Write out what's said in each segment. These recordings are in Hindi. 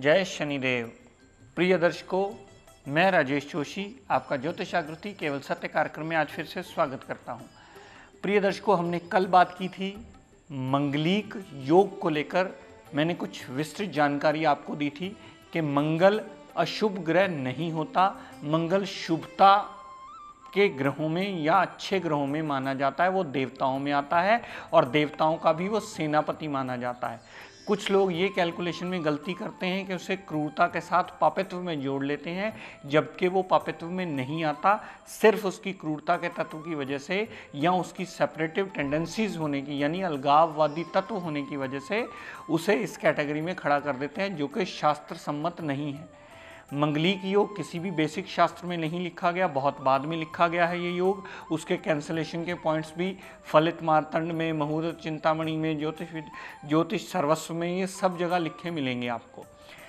जय शनिदेव। प्रिय दर्शकों, मैं राजेश जोशी आपका ज्योतिषाकृति केवल सत्य कार्यक्रम में आज फिर से स्वागत करता हूं। प्रिय दर्शकों, हमने कल बात की थी मंगलिक योग को लेकर। मैंने कुछ विस्तृत जानकारी आपको दी थी कि मंगल अशुभ ग्रह नहीं होता, मंगल शुभता के ग्रहों में या अच्छे ग्रहों में माना जाता है। वो देवताओं में आता है और देवताओं का भी वो सेनापति माना जाता है। कुछ लोग ये कैलकुलेशन में गलती करते हैं कि उसे क्रूरता के साथ पापित्व में जोड़ लेते हैं, जबकि वो पापित्व में नहीं आता। सिर्फ उसकी क्रूरता के तत्व की वजह से या उसकी सेपरेटिव टेंडेंसीज होने की यानी अलगाववादी तत्व होने की वजह से उसे इस कैटेगरी में खड़ा कर देते हैं, जो कि शास्त्र सम्मत नहीं है। मंगलिक योग किसी भी बेसिक शास्त्र में नहीं लिखा गया, बहुत बाद में लिखा गया है ये योग। उसके कैंसलेशन के पॉइंट्स भी फलित मार्तंड में, मुहूर्त चिंतामणि में, ज्योतिष सर्वस्व में, ये सब जगह लिखे मिलेंगे आपको।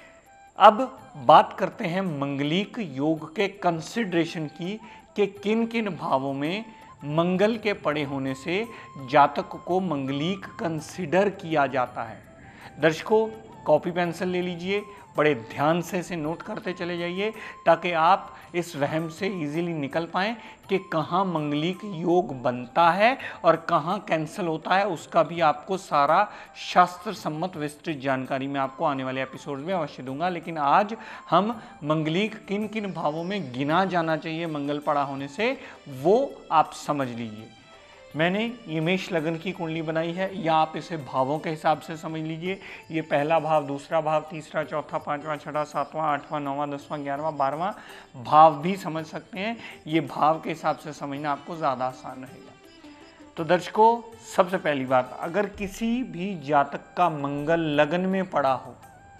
अब बात करते हैं मंगलिक योग के कंसिडरेशन की कि किन किन भावों में मंगल के पड़े होने से जातक को मंगलिक कंसिडर किया जाता है। दर्शकों, कॉपी पेंसिल ले लीजिए, बड़े ध्यान से इसे नोट करते चले जाइए ताकि आप इस वहम से इजीली निकल पाएं कि कहाँ मंगलिक योग बनता है और कहाँ कैंसिल होता है। उसका भी आपको सारा शास्त्र सम्मत विस्तृत जानकारी मैं आपको आने वाले एपिसोड में अवश्य दूंगा। लेकिन आज हम मंगलिक किन किन भावों में गिना जाना चाहिए मंगल पड़ा होने से, वो आप समझ लीजिए। मैंने ये मेष लगन की कुंडली बनाई है, या आप इसे भावों के हिसाब से समझ लीजिए। ये पहला भाव, दूसरा भाव, तीसरा, चौथा, पांचवा, छठा, सातवां, आठवां, नौवां, 10वां, 11वां, 12वां भाव भी समझ सकते हैं। ये भाव के हिसाब से समझना आपको ज़्यादा आसान रहेगा। तो दर्शकों, सबसे पहली बात, अगर किसी भी जातक का मंगल लगन में पड़ा हो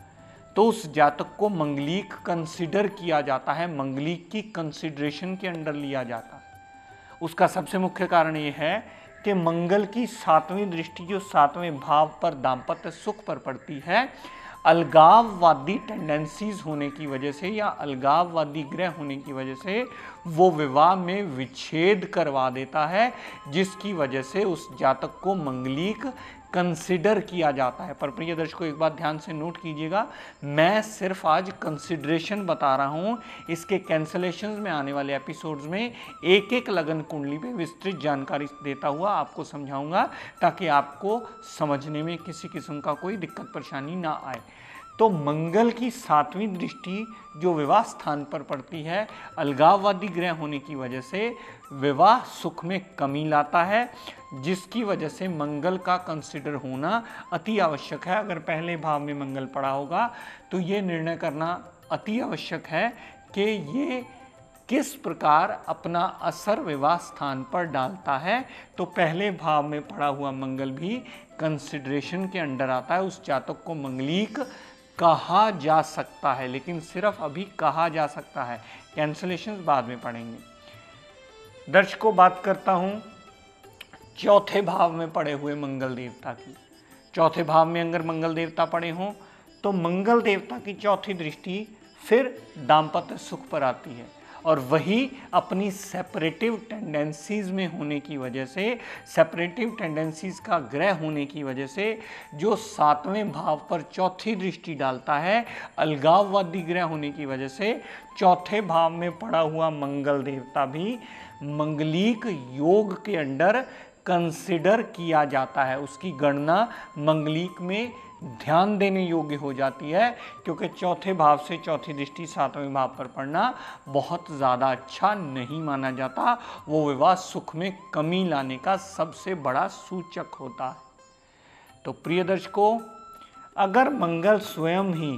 तो उस जातक को मंगलिक कंसिडर किया जाता है, मंगलिक की कंसिडरेशन के अंडर लिया जाता है। उसका सबसे मुख्य कारण ये है कि मंगल की 7वीं दृष्टि जो 7वें भाव पर दाम्पत्य सुख पर पड़ती है, अलगाववादी टेंडेंसीज होने की वजह से या अलगाववादी ग्रह होने की वजह से वो विवाह में विच्छेद करवा देता है, जिसकी वजह से उस जातक को मंगलिक कंसिडर किया जाता है। पर प्रिय दर्शकों, एक बात ध्यान से नोट कीजिएगा, मैं सिर्फ आज कंसिडरेशन बता रहा हूं। इसके कैंसलेशंस में आने वाले एपिसोड्स में एक एक लगन कुंडली पे विस्तृत जानकारी देता हुआ आपको समझाऊंगा, ताकि आपको समझने में किसी किस्म का कोई दिक्कत परेशानी ना आए। तो मंगल की 7वीं दृष्टि जो विवाह स्थान पर पड़ती है, अलगाववादी ग्रह होने की वजह से विवाह सुख में कमी लाता है, जिसकी वजह से मंगल का कंसिडर होना अति आवश्यक है। अगर पहले भाव में मंगल पड़ा होगा तो ये निर्णय करना अति आवश्यक है कि ये किस प्रकार अपना असर विवाह स्थान पर डालता है। तो पहले भाव में पड़ा हुआ मंगल भी कंसिडरेशन के अंडर आता है। उस जातक को मंगलिक कहा जा सकता है, लेकिन सिर्फ अभी कहा जा सकता है, कैंसलेशन बाद में पड़ेंगे। दर्शकों, बात करता हूं चौथे भाव में पड़े हुए मंगल देवता की। चौथे भाव में अगर मंगल देवता पड़े हों तो मंगल देवता की चौथी दृष्टि फिर दाम्पत्य सुख पर आती है, और वही अपनी सेपरेटिव टेंडेंसीज में होने की वजह से, सेपरेटिव टेंडेंसीज का ग्रह होने की वजह से जो 7वें भाव पर चौथी दृष्टि डालता है, अलगाववादी ग्रह होने की वजह से चौथे भाव में पड़ा हुआ मंगल देवता भी मंगलिक योग के अंडर कंसिडर किया जाता है। उसकी गणना मंगलिक में ध्यान देने योग्य हो जाती है, क्योंकि चौथे भाव से चौथी दृष्टि 7वें भाव पर पड़ना बहुत ज़्यादा अच्छा नहीं माना जाता। वो विवाह सुख में कमी लाने का सबसे बड़ा सूचक होता है। तो प्रिय दर्शकों, अगर मंगल स्वयं ही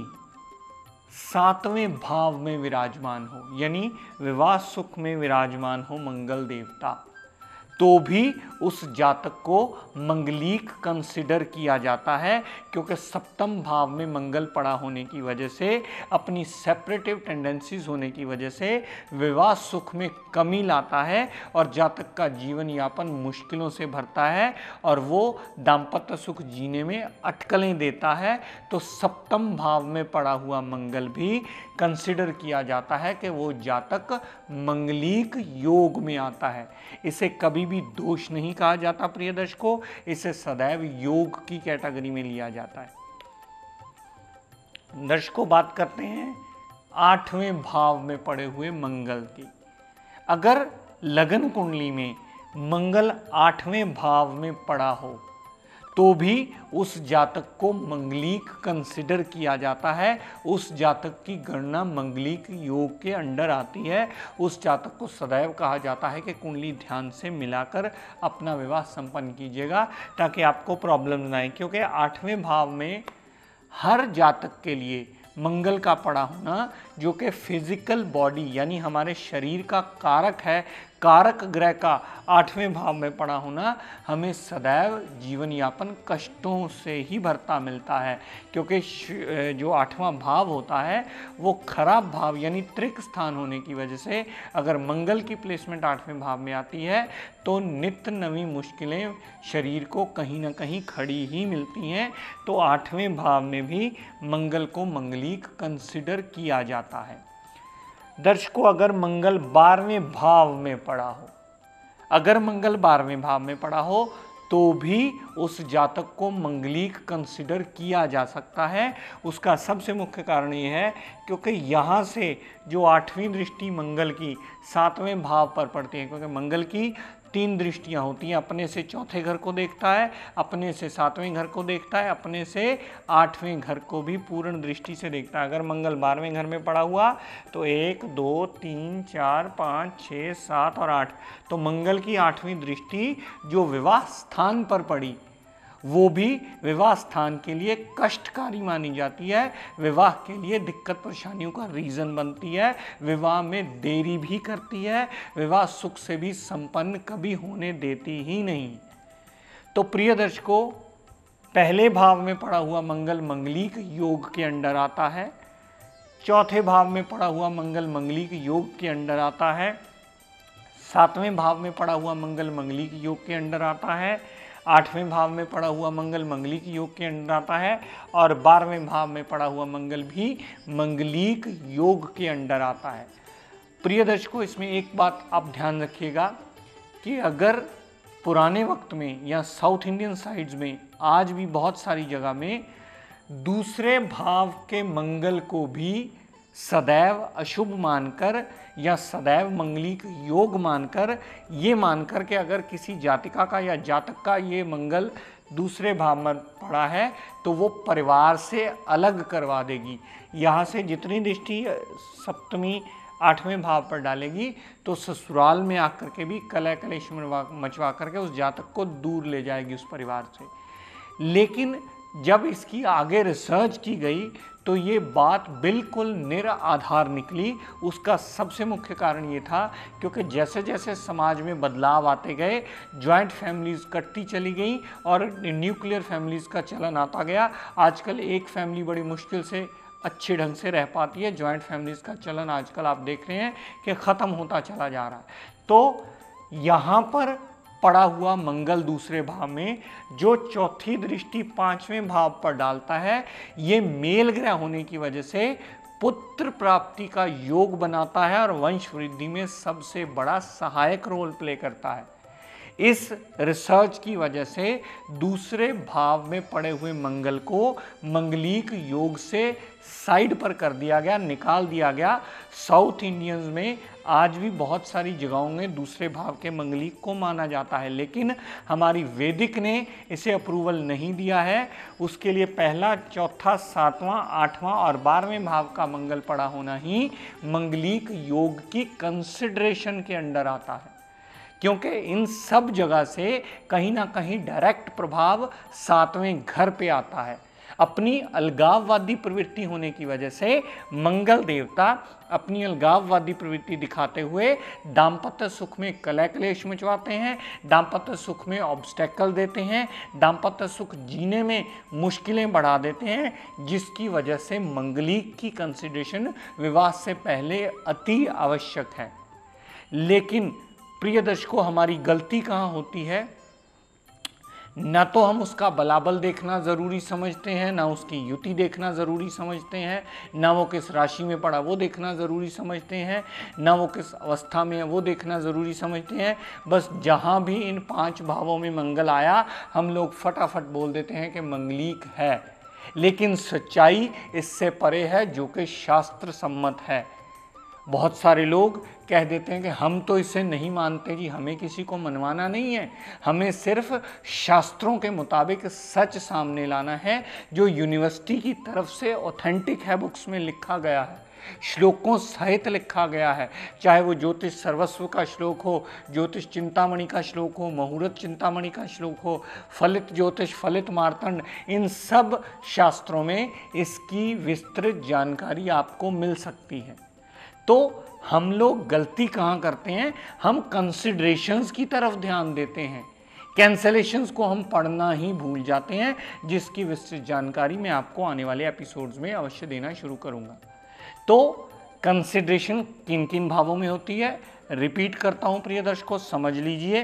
7वें भाव में विराजमान हो, यानी विवाह सुख में विराजमान हो मंगल देवता, तो भी उस जातक को मंगलिक कंसिडर किया जाता है, क्योंकि 7म भाव में मंगल पड़ा होने की वजह से, अपनी सेपरेटिव टेंडेंसीज होने की वजह से विवाह सुख में कमी लाता है और जातक का जीवन यापन मुश्किलों से भरता है और वो दाम्पत्य सुख जीने में अटकलें देता है। तो 7म भाव में पड़ा हुआ मंगल भी कंसिडर किया जाता है कि वो जातक मंगलिक योग में आता है। इसे कभी भी दोष नहीं कहा जाता प्रिय दर्शकों, इसे सदैव योग की कैटेगरी में लिया जाता है। दर्शकों बात करते हैं 8वें भाव में पड़े हुए मंगल की। अगर लगन कुंडली में मंगल 8वें भाव में पड़ा हो तो भी उस जातक को मंगलिक कंसिडर किया जाता है, उस जातक की गणना मंगलिक योग के अंडर आती है। उस जातक को सदैव कहा जाता है कि कुंडली ध्यान से मिलाकर अपना विवाह संपन्न कीजिएगा ताकि आपको प्रॉब्लम ना आए, क्योंकि 8वें भाव में हर जातक के लिए मंगल का पड़ा होना, जो कि फिजिकल बॉडी यानी हमारे शरीर का कारक है, कारक ग्रह का 8वें भाव में पड़ा होना हमें सदैव जीवन यापन कष्टों से ही भरता मिलता है, क्योंकि जो 8वां भाव होता है वो खराब भाव यानी त्रिक स्थान होने की वजह से अगर मंगल की प्लेसमेंट 8वें भाव में आती है तो नित्य नवी मुश्किलें शरीर को कहीं ना कहीं खड़ी ही मिलती हैं। तो 8वें भाव में भी मंगल को मंगलिक कंसिडर किया जाता है। दर्शकों अगर मंगल 12वें भाव में पड़ा हो, अगर मंगल 12वें भाव में पड़ा हो तो भी उस जातक को मंगलिक कंसिडर किया जा सकता है। उसका सबसे मुख्य कारण ये है क्योंकि यहाँ से जो 8वीं दृष्टि मंगल की 7वें भाव पर पड़ती है, क्योंकि मंगल की 3 दृष्टियाँ होती हैं, अपने से चौथे घर को देखता है, अपने से 7वें घर को देखता है, अपने से 8वें घर को भी पूर्ण दृष्टि से देखता है। अगर मंगल 12वें घर में पड़ा हुआ तो 1 2 3 4 5 6 7 और 8, तो मंगल की 8वीं दृष्टि जो विवाह स्थान पर पड़ी वो भी विवाह स्थान के लिए कष्टकारी मानी जाती है, विवाह के लिए दिक्कत परेशानियों का रीज़न बनती है, विवाह में देरी भी करती है, विवाह सुख से भी संपन्न कभी होने देती ही नहीं। तो प्रिय दर्शकों, पहले भाव में पड़ा हुआ मंगल मंगलिक योग के अंडर आता है, चौथे भाव में पड़ा हुआ मंगल मंगलिक योग के अंडर आता है, 7वें भाव में पड़ा हुआ मंगल मंगलिक योग के अंडर आता है, 8वें भाव में पड़ा हुआ मंगल मंगलिक योग के अंडर आता है और 12वें भाव में पड़ा हुआ मंगल भी मंगलिक योग के अंडर आता है। प्रिय दर्शकों, इसमें एक बात आप ध्यान रखिएगा कि अगर पुराने वक्त में या साउथ इंडियन साइड्स में आज भी बहुत सारी जगह में दूसरे भाव के मंगल को भी सदैव अशुभ मानकर या सदैव मंगलिक योग मानकर, ये मानकर कि अगर किसी जातिका का या जातक का ये मंगल दूसरे भाव में पड़ा है तो वो परिवार से अलग करवा देगी, यहाँ से जितनी दृष्टि सप्तमी 8वें भाव पर डालेगी तो ससुराल में आकर के भी कलह कलेश मचवा करके उस जातक को दूर ले जाएगी उस परिवार से। लेकिन जब इसकी आगे रिसर्च की गई तो ये बात बिल्कुल निराधार निकली। उसका सबसे मुख्य कारण ये था क्योंकि जैसे जैसे समाज में बदलाव आते गए, जॉइंट फैमिलीज़ कटती चली गई और न्यूक्लियर फैमिलीज़ का चलन आता गया। आजकल एक फैमिली बड़ी मुश्किल से अच्छे ढंग से रह पाती है, जॉइंट फैमिलीज़ का चलन आजकल आप देख रहे हैं कि ख़त्म होता चला जा रहा है। तो यहाँ पर पड़ा हुआ मंगल दूसरे भाव में जो चौथी दृष्टि 5वें भाव पर डालता है, ये मेल ग्रह होने की वजह से पुत्र प्राप्ति का योग बनाता है और वंश वृद्धि में सबसे बड़ा सहायक रोल प्ले करता है। इस रिसर्च की वजह से दूसरे भाव में पड़े हुए मंगल को मंगलिक योग से साइड पर कर दिया गया, निकाल दिया गया। साउथ इंडियंस में आज भी बहुत सारी जगहों में दूसरे भाव के मंगलिक को माना जाता है, लेकिन हमारी वैदिक ने इसे अप्रूवल नहीं दिया है। उसके लिए पहला, चौथा, 7वां, 8वां और 12वें भाव का मंगल पड़ा होना ही मंगलिक योग की कंसिडरेशन के अंडर आता है, क्योंकि इन सब जगह से कहीं ना कहीं डायरेक्ट प्रभाव 7वें घर पे आता है। अपनी अलगाववादी प्रवृत्ति होने की वजह से मंगल देवता अपनी अलगाववादी प्रवृत्ति दिखाते हुए दाम्पत्य सुख में कलह क्लेश मचवाते हैं, दाम्पत्य सुख में ऑब्स्टेकल देते हैं, दाम्पत्य सुख जीने में मुश्किलें बढ़ा देते हैं, जिसकी वजह से मंगलिक की कंसिडरेशन विवाह से पहले अति आवश्यक है। लेकिन प्रिय दर्शकों, हमारी गलती कहाँ होती है? न तो हम उसका बलाबल देखना ज़रूरी समझते हैं, ना उसकी युति देखना ज़रूरी समझते हैं, ना वो किस राशि में पड़ा वो देखना ज़रूरी समझते हैं, ना वो किस अवस्था में है वो देखना ज़रूरी समझते हैं। बस जहाँ भी इन 5 भावों में मंगल आया हम लोग फटाफट बोल देते हैं कि मंगलिक है। लेकिन सच्चाई इससे परे है, जो कि शास्त्र सम्मत है। बहुत सारे लोग कह देते हैं कि हम तो इसे नहीं मानते जी, हमें किसी को मनवाना नहीं है, हमें सिर्फ शास्त्रों के मुताबिक सच सामने लाना है जो यूनिवर्सिटी की तरफ से ऑथेंटिक है, बुक्स में लिखा गया है, श्लोकों सहित लिखा गया है। चाहे वो ज्योतिष सर्वस्व का श्लोक हो, ज्योतिष चिंतामणि का श्लोक हो, मुहूर्त चिंतामणि का श्लोक हो, फलित ज्योतिष, फलित मार्तंड, इन सब शास्त्रों में इसकी विस्तृत जानकारी आपको मिल सकती है। तो हम लोग गलती कहाँ करते हैं, हम कंसिडरेशंस की तरफ ध्यान देते हैं, कैंसलेशंस को हम पढ़ना ही भूल जाते हैं, जिसकी विस्तृत जानकारी मैं आपको आने वाले एपिसोड्स में अवश्य देना शुरू करूँगा। तो कंसिडरेशन किन किन भावों में होती है, रिपीट करता हूँ प्रिय दर्शकों, समझ लीजिए।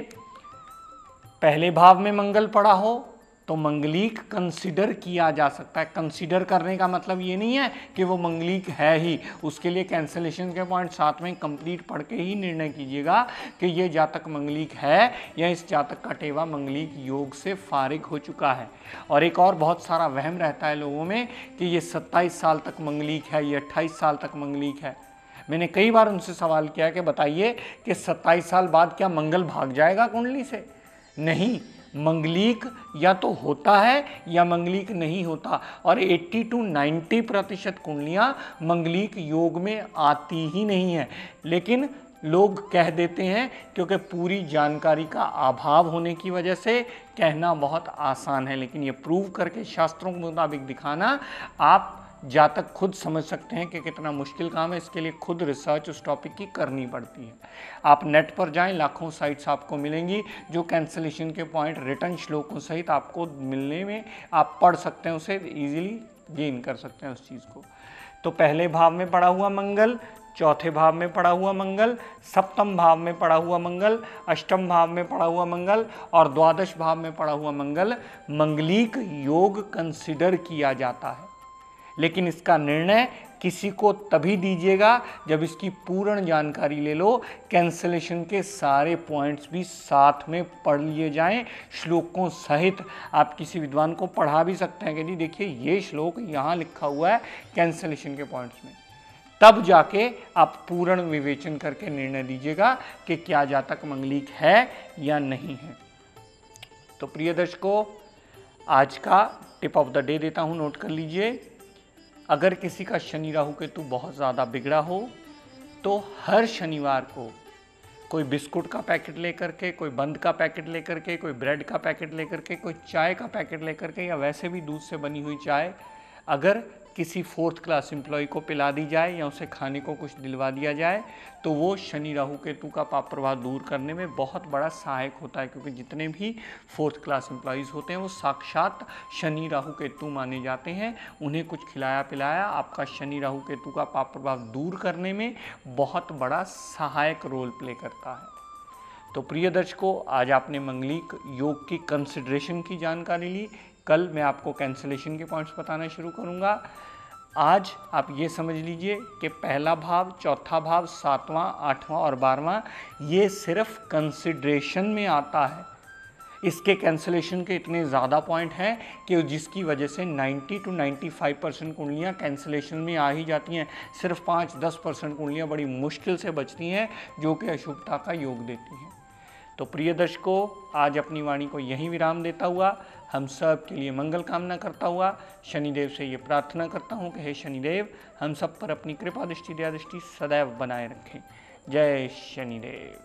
पहले भाव में मंगल पड़ा हो तो मंगलिक कंसिडर किया जा सकता है। कंसिडर करने का मतलब ये नहीं है कि वो मंगलिक है ही, उसके लिए कैंसलेशन के पॉइंट साथ में कंप्लीट पढ़ के ही निर्णय कीजिएगा कि ये जातक मंगलिक है या इस जातक का टेवा मंगलिक योग से फारिग हो चुका है। और एक और बहुत सारा वहम रहता है लोगों में कि ये 27 साल तक मंगलिक है, ये 28 साल तक मंगलिक है। मैंने कई बार उनसे सवाल किया कि बताइए कि 27 साल बाद क्या मंगल भाग जाएगा कुंडली से? नहीं, मंगलिक या तो होता है या मंगलिक नहीं होता। और 80 to 90% कुंडलियाँ मंगलिक योग में आती ही नहीं है। लेकिन लोग कह देते हैं क्योंकि पूरी जानकारी का अभाव होने की वजह से कहना बहुत आसान है, लेकिन ये प्रूव करके शास्त्रों के मुताबिक दिखाना आप जातक खुद समझ सकते हैं कि कितना मुश्किल काम है। इसके लिए खुद रिसर्च उस टॉपिक की करनी पड़ती है। आप नेट पर जाएं, लाखों साइट्स आपको मिलेंगी जो कैंसलेशन के पॉइंट रिटर्न श्लोकों सहित आपको मिलने में आप पढ़ सकते हैं, उसे इजीली गेन कर सकते हैं उस चीज़ को। तो पहले भाव में पड़ा हुआ मंगल, चौथे भाव में पड़ा हुआ मंगल, सप्तम भाव में पड़ा हुआ मंगल, अष्टम भाव में पड़ा हुआ मंगल और द्वादश भाव में पड़ा हुआ मंगल मंगलिक योग कंसिडर किया जाता है। लेकिन इसका निर्णय किसी को तभी दीजिएगा जब इसकी पूर्ण जानकारी ले लो, कैंसलेशन के सारे पॉइंट्स भी साथ में पढ़ लिए जाएं श्लोकों सहित। आप किसी विद्वान को पढ़ा भी सकते हैं कि जी देखिए ये श्लोक यहाँ लिखा हुआ है कैंसलेशन के पॉइंट्स में, तब जाके आप पूर्ण विवेचन करके निर्णय दीजिएगा कि क्या जातक मंगलिक है या नहीं है। तो प्रिय दर्शकों, आज का टिप ऑफ द डे देता हूँ, नोट कर लीजिए। अगर किसी का शनि राहु केतु बहुत ज़्यादा बिगड़ा हो तो हर शनिवार को कोई बिस्कुट का पैकेट लेकर के, कोई बंद का पैकेट लेकर के, कोई ब्रेड का पैकेट लेकर के, कोई चाय का पैकेट लेकर के, या वैसे भी दूध से बनी हुई चाय अगर किसी 4th क्लास एम्प्लॉय को पिला दी जाए या उसे खाने को कुछ दिलवा दिया जाए तो वो शनि राहु केतु का पाप प्रभाव दूर करने में बहुत बड़ा सहायक होता है। क्योंकि जितने भी 4th क्लास एम्प्लॉयज़ होते हैं वो साक्षात शनि राहु केतु माने जाते हैं। उन्हें कुछ खिलाया पिलाया आपका शनि राहु केतु का पाप प्रभाव दूर करने में बहुत बड़ा सहायक रोल प्ले करता है। तो प्रिय दर्शकों, आज आपने मंगलिक योग की कंसिडरेशन की जानकारी ली। कल मैं आपको कैंसलेशन के पॉइंट्स बताना शुरू करूंगा। आज आप ये समझ लीजिए कि पहला भाव, चौथा भाव, 7वां, 8वां और 12वां ये सिर्फ कंसिडरेशन में आता है। इसके कैंसलेशन के इतने ज़्यादा पॉइंट हैं कि जिसकी वजह से 90 to 95% कुंडलियाँ कैंसलेशन में आ ही जाती हैं। सिर्फ 5-10% कुंडलियाँ बड़ी मुश्किल से बचती हैं जो कि अशुभता का योग देती हैं। तो प्रिय दर्शकों, आज अपनी वाणी को यहीं विराम देता हुआ हम सब के लिए मंगल कामना करता हुआ शनिदेव से ये प्रार्थना करता हूँ कि हे शनिदेव, हम सब पर अपनी कृपा दृष्टि दया दृष्टि सदैव बनाए रखें। जय शनिदेव।